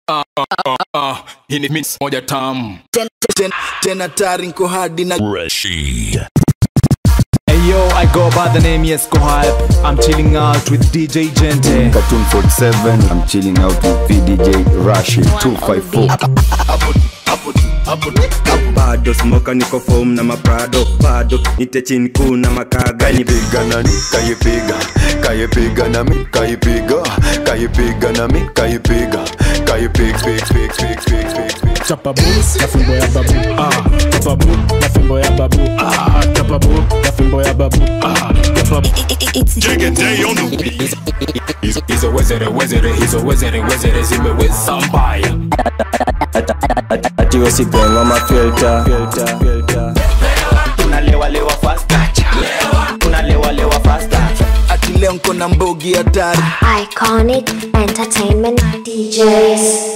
Hii ni mix moja tamu. Tena tarinko hadi na Rashid. Hey yo, I go by the name Yesko Hype. I'm chilling out with DJ Gente. Cartoon 47, I'm chilling out with VDJ Rashid 254. Bado smoka niko foam na maprado. Bado nite chini kuna makaga. Kaipiga nani, kaipiga. Kaipiga na mi, kaipiga. Kaipiga na mi, kaipiga. Kaipiga, pig. Chapa boots, na fimbo ya babu. Chapa boot, na fimbo ya babu. Chapa boot, na fimbo ya babu. Chapa Day on the beat. He's a wizard, zimeweza mbaya. Ati wasipenga mafilter. Unalewa faster. Unalewa faster. Ati leo nko na mbogi hatari. Iconic Entertainment DJs.